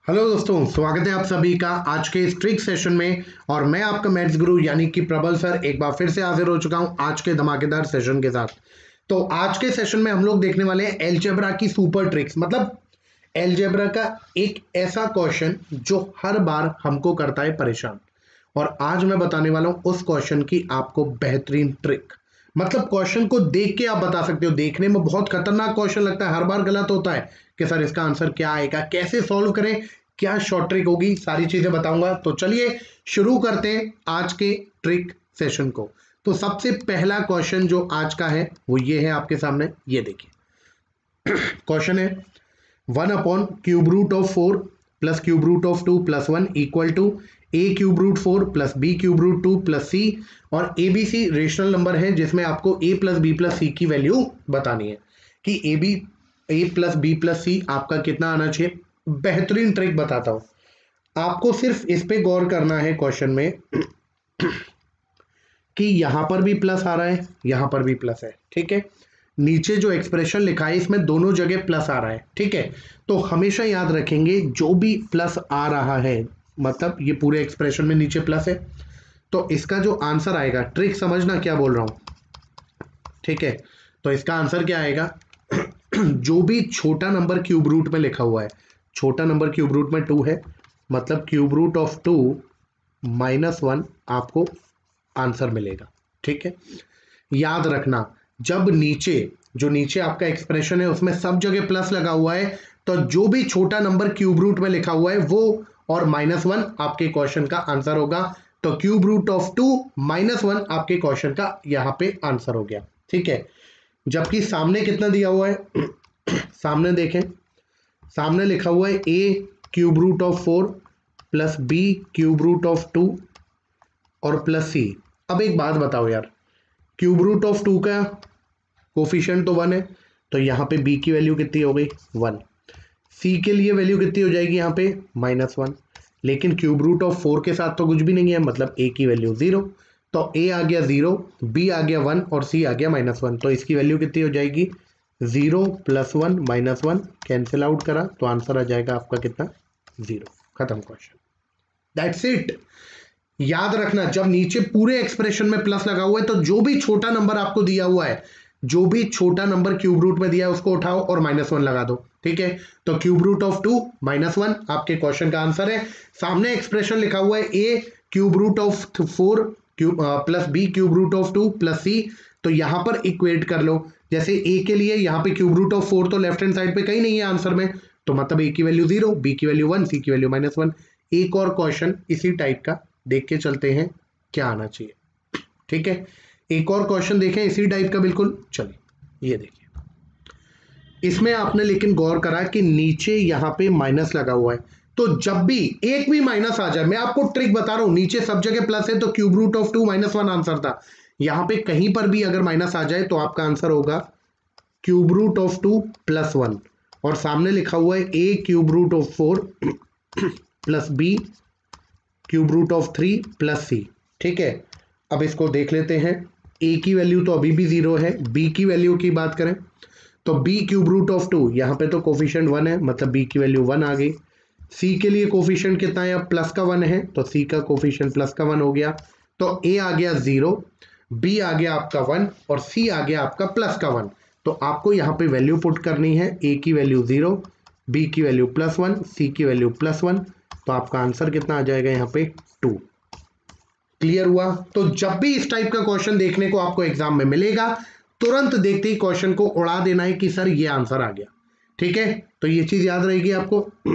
Hello दोस्तों, स्वागत है आप सभी का आज के इस ट्रिक सेशन में। और मैं आपका मैथ्स गुरु यानी कि प्रबल सर एक बार फिर से हाजिर हो चुका हूं आज के धमाकेदार सेशन के साथ। तो आज के सेशन में हम लोग देखने वाले हैं अलजेब्रा की सुपर ट्रिक्स, मतलब अलजेब्रा का एक ऐसा क्वेश्चन जो हर बार हमको करता है परेशान। और आज मैं बताने वाला हूं उस क्वेश्चन की आपको बेहतरीन ट्रिक। मतलब क्वेश्चन को देख के आप बता सकते हो। देखने में बहुत खतरनाक क्वेश्चन लगता है, हर बार गलत होता है कि सर इसका आंसर क्या आएगा, कैसे सॉल्व करें, क्या शॉर्ट ट्रिक होगी, सारी चीजें बताऊंगा। तो चलिए शुरू करते हैं आज के ट्रिक सेशन को। तो सबसे पहला क्वेश्चन जो आज का है वो ये है आपके सामने, ये देखिए। क्वेश्चन है 1/³ root of 4 plus cube root of 2 plus 1 equal to a³ root 4 plus b³ root 2 plus c। और A B C rational number है जिसमें आपको a plus B plus C की वैल्यू बतानी है कि a plus B plus C आपका कितना आना चाहिए। बेहतरीन ट्रिक बताता हूं आपको, सिर्फ इस पे गौर करना है क्वेश्चन में कि यहां पर भी प्लस आ रहा है, यहां पर भी प्लस है, ठीक है। नीचे जो एक्सप्रेशन लिखा है इसमें दोनों जगह प्लस आ रहा है, ठीक है। तो हमेशा याद रखेंगे जो भी प्लस आ रहा है, मतलब ये पूरे एक्सप्रेशन में नीचे प्लस है, तो इसका जो आंसर आएगा, ट्रिक समझना क्या बोल रहा हूं, ठीक है। तो इसका आंसर क्या आएगा जो भी छोटा नंबर क्यूब रूट में लिखा हुआ है, छोटा नंबर क्यूब रूट में 2 है, मतलब क्यूब रूट ऑफ 2 -1 आपको आंसर मिलेगा, ठीक है। याद रखना जब नीचे आपका एक्सप्रेशन है उसमें सब जगह प्लस लगा हुआ है, तो जो भी छोटा नंबर क्यूब रूट में लिखा हुआ है वो और -1 आपके क्वेश्चन का आंसर होगा। तो क्यूब रूट ऑफ 2 -1 आपके क्वेश्चन का यहां पे आंसर हो गया, ठीक है। जबकि सामने कितना दिया हुआ है सामने देखें, सामने लिखा हुआ है a³ root of 4 plus b³ root of 2 और प्लस c। अब एक बात बताओ यार, क्यूब रूट ऑफ 2 का कोफिशिएंट तो 1 है, तो यहाँ पे b की वैल्यू कितनी हो गई 1, c के लिए वैल्यू कितनी हो जाएगी यहाँ पे -1। लेकिन क्यूब रूट ऑफ 4 के साथ तो कुछ भी नहीं है, मतलब a की वैल्यू 0। तो a आ गया 0, b आ गया 1 और c आ गया -1। तो इसकी वैल्यू कितनी हो जाएगी 0 + 1 -1 कैंसिल आउट करा तो आंसर आ जाएगा आपका कितना 0। खत्म क्वेश्चन, दैट्स इट। याद रखना जब नीचे पूरे एक्सप्रेशन में प्लस लगा हुआ है तो जो भी छोटा नंबर आपको दिया हुआ है, जो भी छोटा नंबर क्यूब रूट में दिया है उसको उठाओ और -1 लगा दो, ठीक है। तो क्यूब रूट ऑफ 2 -1 आपके क्वेश्चन का आंसर है। सामने एक्सप्रेशन लिखा हुआ है a³ root of 4 plus b³ root of 2 plus c। तो यहां पर इक्वेट कर लो, जैसे a के लिए यहाँ पे क्यूब रूट ऑफ 4 तो लेफ्ट हैंड साइड पे कहीं नहीं है आंसर में, तो मतलब a की वैल्यू 0, b की वैल्यू 1, c की वैल्यू -1। एक और क्वेश्चन इसी टाइप का देख के चलते हैं क्या आना चाहिए, ठीक है। एक और क्वेश्चन देखें इसी टाइप का, बिल्कुल। चलिए ये देखिए, इसमें आपने लेकिन गौर करा कि नीचे यहां पे माइनस लगा हुआ है, तो जब भी एक भी माइनस आ जाए, मैं आपको ट्रिक बता रहा हूं, नीचे सब जगह प्लस है तो क्यूब रूट ऑफ 2 -1 आंसर था। यहां पे कहीं पर भी अगर माइनस आ जाए तो आपका आंसर होगा क्यूब रूट ऑफ 2 + 1। और सामने लिखा हुआ है a³रूट ऑफ 4 प्लस b³रूट ऑफ 3 प्लस c, ठीक है। अब इसको देख लेते हैं, a की वैल्यू तो अभी भी 0 है, b की वैल्यू की बात करें तो b³रूट ऑफ 2 यहाँ पे तो कोफिशिएंट 1 है, मतलब b की वैल्यू 1 आ गई। c के लिए कोफिशिएंट कितना है, अब प्लस का 1 है तो c का कोफिशिएंट प्लस का 1 हो गया। तो a आ गया 0, b आ गया आपका 1 और c आ गया आपका प्लस का 1। तो आपको यहाँ पे वैल्यू पुट करनी है, a की वैल्यू 0, b की वैल्यू +1, c की वैल्यू +1। तो आपका आंसर कितना आ जाएगा यहाँ पे 2। क्लियर हुआ। तो जब भी इस टाइप का क्वेश्चन देखने को आपको एग्जाम में मिलेगा, तुरंत देखते ही क्वेश्चन को उड़ा देना है कि सर ये आंसर आ गया, ठीक है। तो ये चीज याद रहेगी आपको,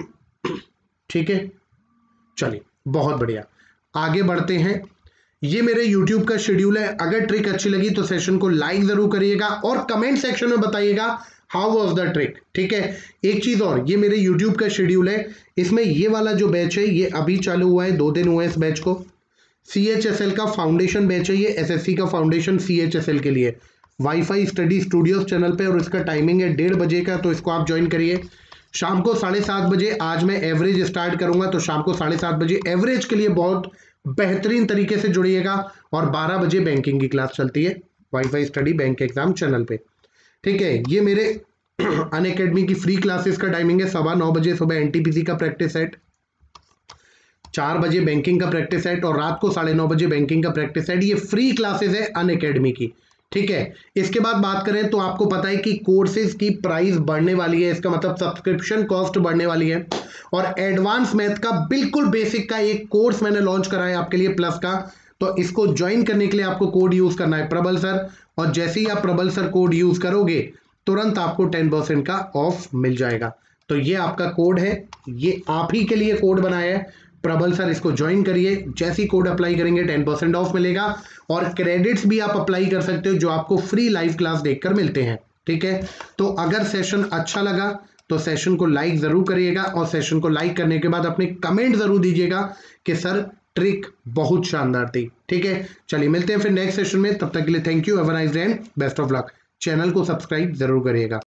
ठीक है। चलिए बहुत बढ़िया, आगे बढ़ते हैं। ये मेरे YouTube का शेड्यूल है, अगर ट्रिक अच्छी लगी तो सेशन को लाइक जरूर करिएगा और कमेंट सेक्शन में बताइएगा हाउ वाज द ट्रिक, ठीक है। एक चीज और, ये मेरे YouTube का शेड्यूल है, इसमें ये वाला जो बैच है ये अभी चालू हुआ है, 2 दिन हुए इस बैच को। CHSL का फाउंडेशन बैच है ये, SSC का फाउंडेशन CHSL के लिए, वाईफाई स्टडी स्टूडियोज चैनल पे, और इसका टाइमिंग है 1:30 बजे का, तो इसको आप ज्वाइन करिए। शाम को 7:30 बजे आज मैं एवरेज स्टार्ट करूंगा, तो शाम को 7:30 बजे एवरेज के लिए बहुत बेहतरीन तरीके से जुड़िएगा। और 12 बजे बैंकिंग की क्लास चलती है wifi study bank exam channel पे, ठीक है। ये मेरे अनअकैडमी की फ्री क्लासेस का टाइमिंग है 9:15 बजे सुबह एनटीपीसी का प्रैक्टिस सेट, 4 बजे बैंकिंग का प्रैक्टिस सेट और रात को 9:30 बजे बैंकिंग का प्रैक्टिस सेट। ये फ्री क्लासेस है अनअकैडमी की, ठीक है। इसके बाद बात करें तो आपको पता है कि कोर्सेज की प्राइस बढ़ने वाली है, इसका मतलब सब्सक्रिप्शन कॉस्ट बढ़ने वाली है। और एडवांस मैथ का बिल्कुल बेसिक का एक कोर्स मैंने लॉन्च करा है आपके लिए प्लस का, तो इसको ज्वाइन करने के लिए आपको कोड यूज करना है प्रबल सर, और जैसे ही आप प्रबल सर कोड यूज करोगे तुरंत आपको 10% का ऑफ मिल जाएगा। तो ये आपका कोड है, ये आप ही के लिए कोड बनाया है प्रबल सर, इसको ज्वाइन करिए। जैसे ही कोड अप्लाई करेंगे 10% ऑफ मिलेगा, और क्रेडिट्स भी आप अप्लाई कर सकते हो जो आपको फ्री लाइव क्लास देखकर मिलते हैं, ठीक है। तो अगर सेशन अच्छा लगा तो सेशन को लाइक जरूर करिएगा, और सेशन को लाइक करने के बाद अपने कमेंट जरूर दीजिएगा कि सर ट्रिक बहुत शानदार थी, ठीक है। चलिए मिलते हैं फिर नेक्स्ट सेशन में, तब तक के लिए thank you, have a nice day and best of luck. Channel को सब्सक्राइब जरूर करिएगा।